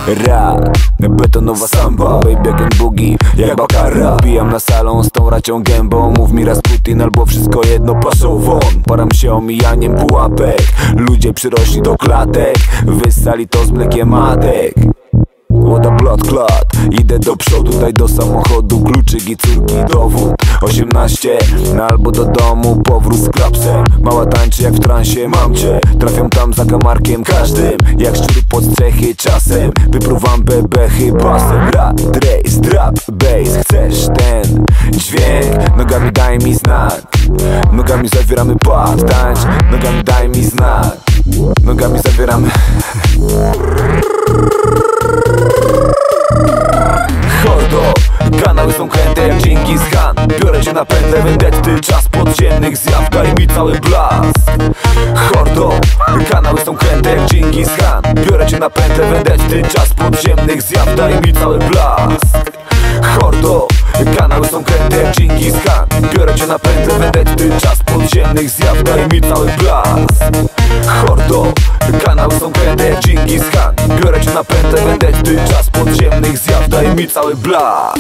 Rap, betonowa samba, baby jak boogie, jak Bakara. Bijam na salon z tą racią gębą. Mów mi Rasputin albo wszystko jedno, paszą won. Param się omijaniem pułapek. Ludzie przyrośli do klatek, wyssali to z mlekiem matek. Łoda blood clot, idę do przodu, daj do samochodu kluczyk i córki dowód. 18, albo do domu, powrót z klapsem. Mała tańczy jak w transie, mam cię. Trafiam tam za kamarkiem każdym, jak szczur pod strzechy czasem. Wypruwam bebechy basem. Rap, trace, trap, bass. Chcesz ten dźwięk? Nogami daj mi znak. Nogami zawieramy pad, tańcz. Nogami daj mi znak. Nogami zawieramy. Hordo, kanały są kręte jak Dżingis Khan. Biorę cię na pętlę vendetty, czas podziemnych zjaw, daj mi cały blask. Hordo, kanały są kręte jak Dżingis Khan. Biorę cię na pętlę vendetty, czas podziemnych zjaw, daj mi cały blask. Hordo, kanały są kręte jak Dżingis Khan. Biorę cię na pętlę vendetty, czas podziemnych zjaw, daj mi cały blask. Hordo, kanały są kręte jak Dżingis Khan. Biorę cię na pętlę vendetty, czas podziemnych zjaw, daj mi cały blask.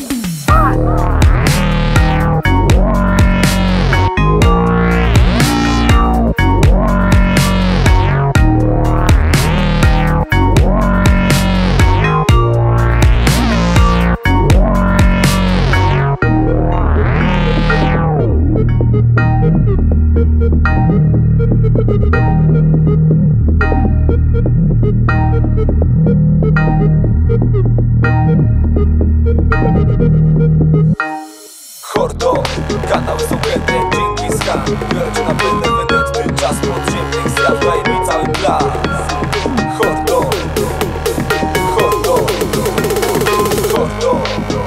Hordo, kanały są kręte jak Dżingis Khan. Biorę cię na pętlę vendetty, czas podziemnych zjaw, daj mi cały blask. Hordo, hordo, hordo,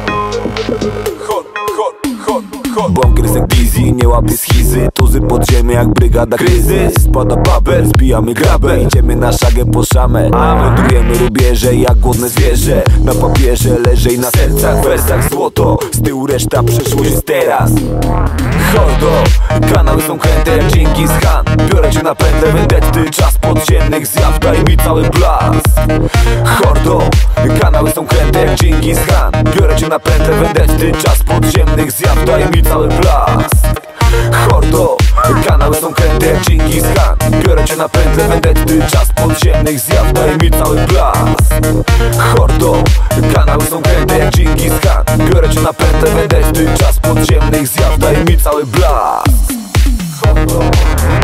Bunkier jak Dizzy, nie łapie schizy. Tuzy podziemie jak brygada kryzys. Spada paper, zbijamy grabę. Idziemy na szagę po szamę. Lądujemy rubieże jak głodne zwierzę. Na papierze leży i na sercach, w wersach złoto. Z tyłu reszta przyszłość jest teraz. Hordo, kanały są kręte jak Dżingis Khan. Biorę cię na pętlę vendetty, czas podziemnych zjaw, daj mi cały blask. Hordo, kanały są kręte jak Dżingis Khan. Biorę cię na pętlę vendetty, czas podziemnych zjaw, daj mi cały blask. Hordo, kanały są kręte jak Dżingis Khan. Biorę cię na pętlę vendetty, czas podziemnych zjaw, daj mi cały blask. Hordo, kanały są kręte jak Dżingis Khan. Biorę cię na pętlę vendetty, czas podziemnych zjaw, daj mi cały blask. Hordo.